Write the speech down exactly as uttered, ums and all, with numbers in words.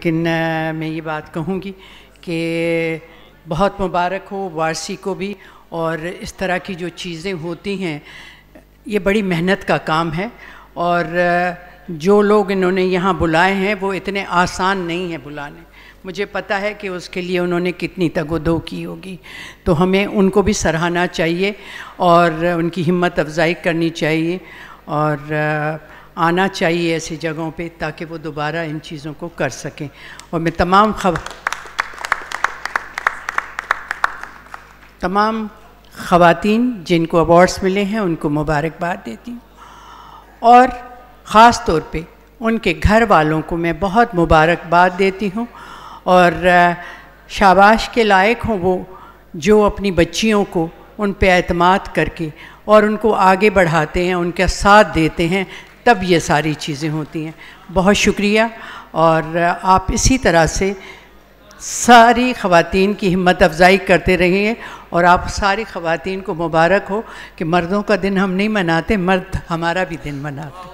लेकिन मैं ये बात कहूँगी कि बहुत मुबारक हो वारसी को भी, और इस तरह की जो चीज़ें होती हैं ये बड़ी मेहनत का काम है, और जो लोग इन्होंने यहाँ बुलाए हैं वो इतने आसान नहीं है बुलाने। मुझे पता है कि उसके लिए उन्होंने कितनी तगोदो की होगी, तो हमें उनको भी सराहना चाहिए और उनकी हिम्मत अफजाई करनी चाहिए और आना चाहिए ऐसी जगहों पे ताकि वो दोबारा इन चीज़ों को कर सकें। और मैं तमाम खब तमाम ख़वातीन जिनको अवार्ड्स मिले हैं उनको मुबारकबाद देती हूँ, और ख़ास तौर पे उनके घर वालों को मैं बहुत मुबारकबाद देती हूँ। और शाबाश के लायक हों वो जो अपनी बच्चियों को उन पे एतमाद करके और उनको आगे बढ़ाते हैं, उनका साथ देते हैं, तब ये सारी चीज़ें होती हैं। बहुत शुक्रिया, और आप इसी तरह से सारी ख़वातीन की हिम्मत अफजाई करते रहिए। और आप सारी ख़वातीन को मुबारक हो कि मर्दों का दिन हम नहीं मनाते, मर्द हमारा भी दिन मनाते।